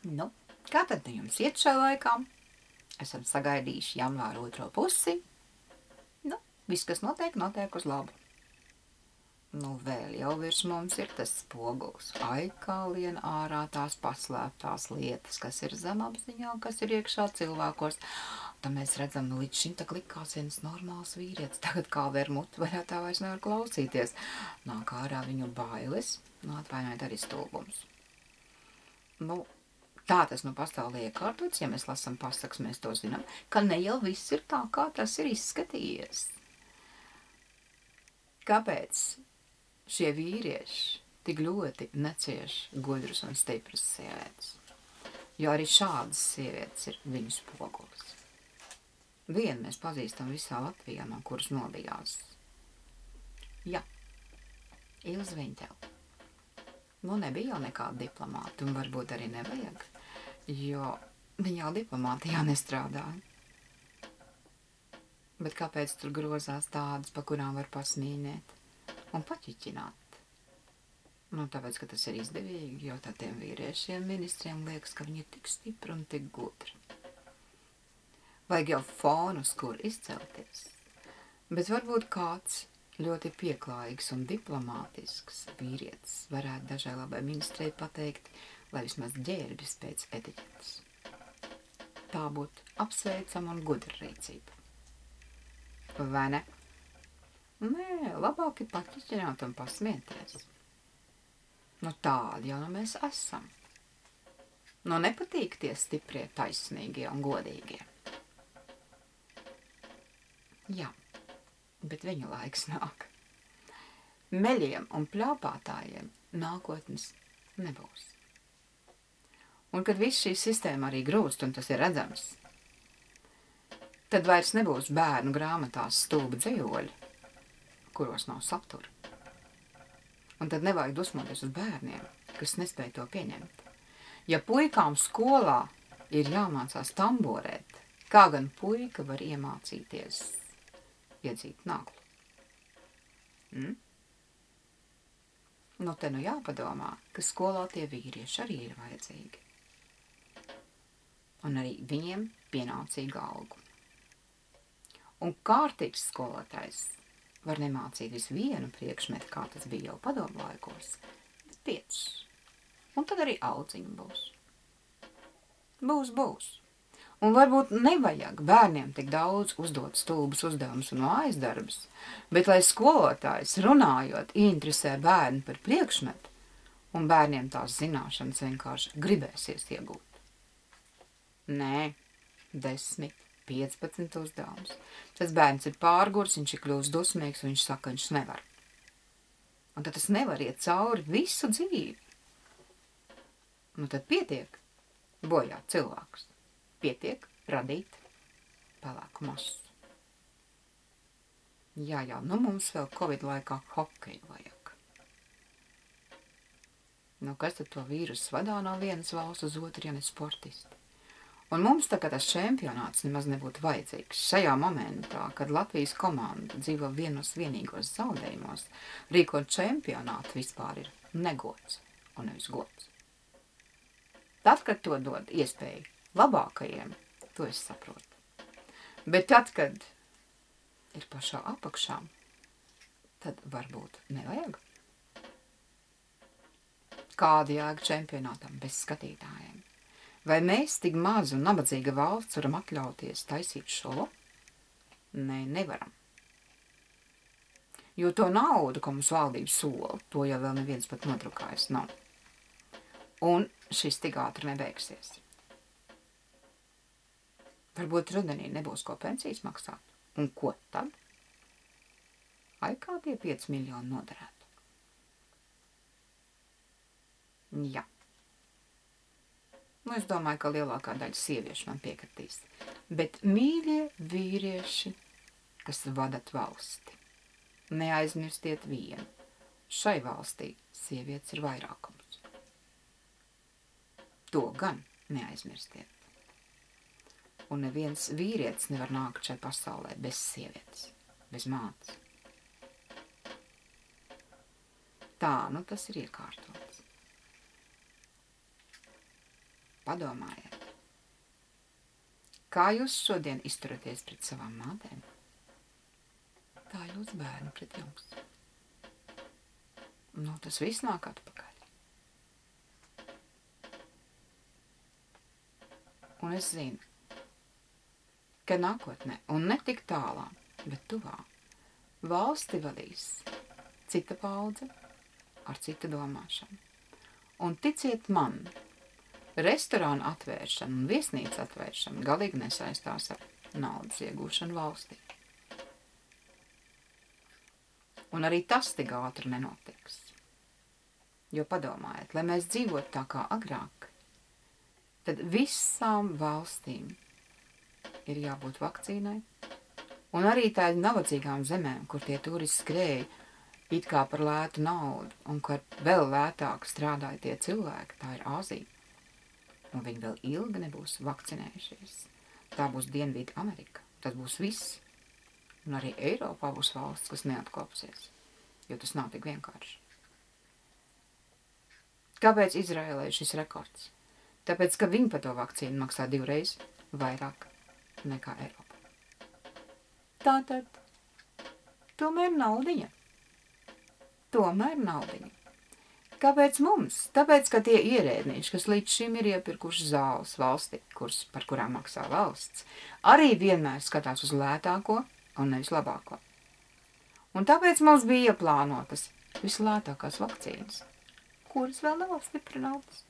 Nu, kā tad jums iet šajā laikā? Esam sagaidījuši janvāra otro pusi. Nu, viss, kas notiek, notiek uz labu. Nu, vēl jau virs mums ir tas spogulis. Ai, kā lien ārā tās paslēptās lietas, kas ir zemapziņā, kas ir iekšā cilvēkos. Tad mēs redzam, nu, līdz šim tak likās viens normāls vīrietis. Tagad kā vēr mutu vaļā tā vairs nevar klausīties. Nāk ārā viņu bailes, nu, atvainojiet arī stulbums. Nu, tā tas nu pastāv iekārtots, ja mēs lasam pasakas, mēs to zinām, ka ne jau viss ir tā, kā tas ir izskatījies. Kāpēc šie vīrieši tik ļoti necieš gudrus un stipras sievietes? Jo arī šādas sievietes ir viņu spogulis. Vienu mēs pazīstam visā Latvijā, no kuras nobijās. Jā, Ilze Viņķele. Nu, nebija jau nekāda diplomāta, un varbūt arī nevajag, jo viņa jau diplomātijā nestrādāja. Bet kāpēc tur grozās tādas, pa kurām var pasmīnēt un paķiķināt? Nu, tāpēc, ka tas ir izdevīgi, jo tad tiem vīriešiem ministriem liekas, ka viņi ir tik stipri un tik gudri. Vajag jau fonus, kur izcelties. Bet varbūt kāds ļoti pieklājīgs un diplomātisks vīrietis varētu dažai labai ministrei pateikt, lai vismaz ģērbjas pēc etiķetes. Tā būtu apsveicama un gudra rīcība. Vai ne? Nē, labāk ir paķiķināt un pasmieties. Nu, tādi jau nu mēs esam. Nu, nepatīk tie stiprie, taisnīgie un godīgie. Jā, bet viņu laiks nāk. Meļiem un pļāpātājiem nākotnes nebūs. Un kad viss šī sistēma arī grūst, un tas ir redzams, tad vairs nebūs bērnu grāmatās stulbi dzejoļi, kuros nav satura. Un tad nevajag dusmoties uz bērniem, kas nespēj to pieņemt. Ja puikām skolā ir jāmācās tamborēt, kā gan puika var iemācīties iedzīt naglu? Nu, te nu jāpadomā, ka skolā tie vīrieši arī ir vajadzīgi. Un arī viņiem pienācīgu algu. Un kārtīgs skolotājs var nemācīt visu vienu priekšmetu, kā tas bija jau padomu laikos, bet 5. Un tad arī audziņa būs. Būs. Un varbūt nevajag bērniem tik daudz uzdot stulbus uzdevumus un mājas darbus, bet lai skolotājs runājot interesē bērnu par priekšmetu, un bērniem tās zināšanas vienkārši gribēsies iegūt. Nē, 10, 15 uzdevumus. Tas bērns ir pārgurs, viņš ir kļūst dusmīgs, un viņš saka, viņš nevar. Un tad tas nevar iet cauri visu dzīvi. Nu tad pietiek bojāt cilvēkus. Pietiek radīt pelēku masu. Jā, nu mums vēl Covid laikā hokeju vajag. Nu, kas tad to vīrusu vadā no vienas valsts uz otru, ja ne sportisti? Un mums tā kā tas čempionāts nemaz nebūtu vajadzīgs. Šajā momentā, kad Latvijas komanda dzīvo vienos vienīgos zaudējumos, rīkot čempionātu vispār ir negods un nevis gods. Tad, kad to dod iespēju labākajiem, to es saprotu. Bet tad, kad ir pašā apakšā, tad varbūt nevajag. Kāda jēga čempionātam bez skatītājiem? Vai mēs tik maz un nabadzīga valsts varam atļauties taisīt šo? Nē, nevaram. Jo to naudu, ko mums valdība sola, to jau vēl neviens pat nodrukājis nav. Un šis tik ātri nebeigsies. Varbūt rudenī nebūs ko pensijas maksāt. Un ko tad? Ai, kā tie 5 miljoni noderētu? Jā. Nu, es domāju, ka lielākā daļa sieviešu man piekritīs. Bet mīļie vīrieši, kas vadat valsti, neaizmirstiet vienu. Šai valstī sievietes ir vairākums. To gan neaizmirstiet. Un neviens vīrietis nevar nākt šai pasaulē bez sievietes, bez mātes. Tā, nu tas ir iekārtots. Padomājiet, kā jūs šodien izturaties pret savām mātēm? Tā jūs bērni pret jums. Nu, tas viss nāk atpakaļ. Un es zinu, ka nākotnē, un ne tik tālā, bet tuvā, valsti vadīs cita paudze ar citu domāšanu. Un ticiet man, restorāna atvēršana un viesnīca atvēršana galīgi nesaistās ar naudas iegūšanu valstī. Un arī tas tik ātri nenotiks. Jo padomājiet, lai mēs dzīvotu tā kā agrāk, tad visām valstīm ir jābūt vakcīnai. Un arī tādām nabadzīgām zemēm, kur tie turisti skrēja it kā par lētu naudu, un kur vēl lētāk strādāja tie cilvēki, tā ir Āzija. Un viņi vēl ilgi nebūs vakcinējušies. Tā būs Dienvidu Amerika, tas būs viss. Un arī Eiropā būs valsts, kas neatkopsies, jo tas nav tik vienkārši. Kāpēc Izraēlai ir šis rekords? Tāpēc, ka viņi par to vakcīnu maksā 2 reizes vairāk nekā Eiropa. Tātad, tomēr naudiņa. Kāpēc mums? Tāpēc, ka tie ierēdnieki, kas līdz šim ir iepirkuši zāles valstī, par kurām maksā valsts, arī vienmēr skatās uz lētāko un nevis labāko. Un tāpēc mums bija ieplānotas vislētākās vakcīnas, kuras vēl nav stiprinātas.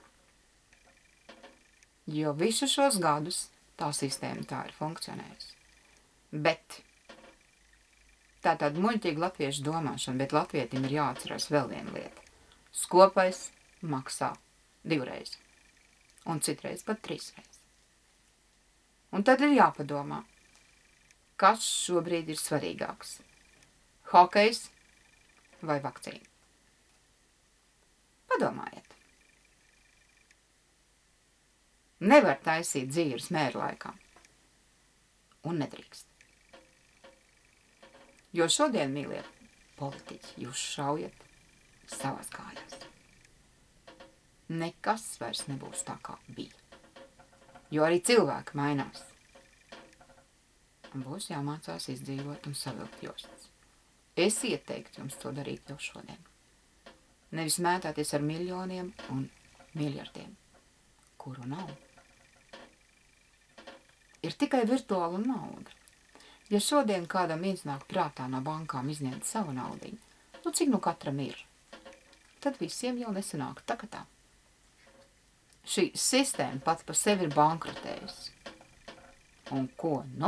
Jo visu šos gadus tā sistēma tā ir funkcionējusi. Bet tā tāda muļķīga latviešu domāšana, bet latvietim ir jāatcerās vēl viena lieta. Skopais maksā 2 reizes, un citreiz pat 3 reizes. Un tad ir jāpadomā, kas šobrīd ir svarīgāks. Hokejs vai vakcīna? Padomājiet. Nevar taisīt dzīves mēru laikā. Un nedrīkst. Jo šodien, mīļie politiķi, jūs šaujat savās kājās. Nekas vairs nebūs tā, kā bija. Jo arī cilvēki mainās. Un būs jāmācās izdzīvot un savilkt jostas. Es ieteiktu jums to darīt jau šodien. Nevis mētāties ar miljoniem un miljardiem, kuru nav. Ir tikai virtuāla nauda. Ja šodien kādam iznāk prātā no bankām izņemt savu naudiņu, nu cik nu katram ir, tad visiem jau nesanāk tā. Šī sistēma pats par sevi ir bankrotējusi. Un ko, nu?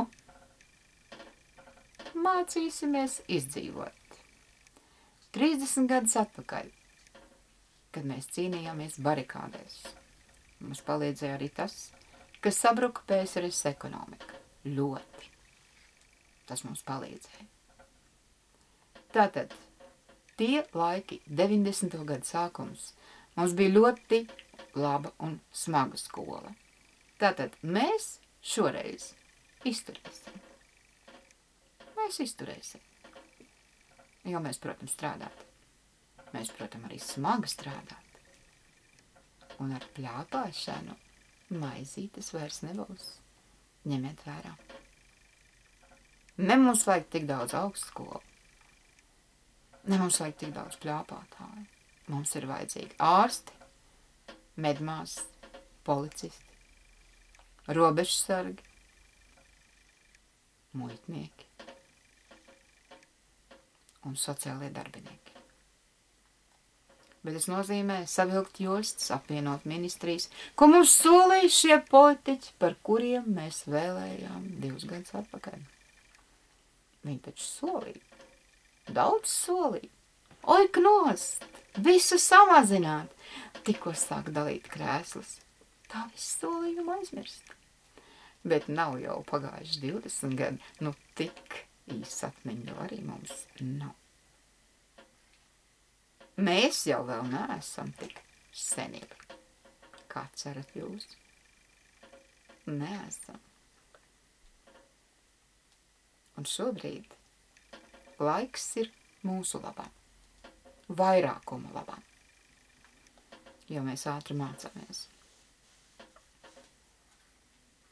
Mācīsimies izdzīvot. 30 gadus atpakaļ, kad mēs cīnījāmies barikādēs, mums palīdzēja arī tas, ka sabruka PSRS ekonomika. Ļoti. Tas mums palīdzēja. Tātad, tie laiki, 90. gadu sākums, mums bija ļoti laba un smaga skola. Tātad, mēs šoreiz izturēsim. Mēs izturēsim. Jo mēs, protams, strādāt. Mēs, protams, arī smagi strādāt. Un ar pļāpāšanu maizītes vairs nebūs. Ņemiet vērā. Ne mums vajag tik daudz augstskolu. Ne mums vajag tik daudz pļāpātāju. Mums ir vajadzīgi ārsti, medmās, policisti, robežsargi, muitnieki un sociālie darbinieki. Bet tas nozīmē savilkt jostas, apvienot ministrijas, ko mums solīja šie politiķi, par kuriem mēs vēlējām 2 gadus atpakaļ. Viņi taču solīja. Daudz solīja. Oi, knost! Visu samazināt! Tikko sāk dalīt krēslus. Tā visu solījumu aizmirst. Bet nav jau pagājuši 20 gadi. Nu, tik īsa atmiņa arī mums nav. Mēs jau vēl neesam tik senili. Kā cerat jūs? Neesam. Un šobrīd laiks ir mūsu labā. Vairākuma labā. Jo mēs ātri mācāmies.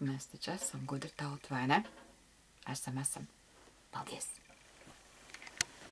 Mēs taču esam gudra tauta, vai ne? Esam. Paldies!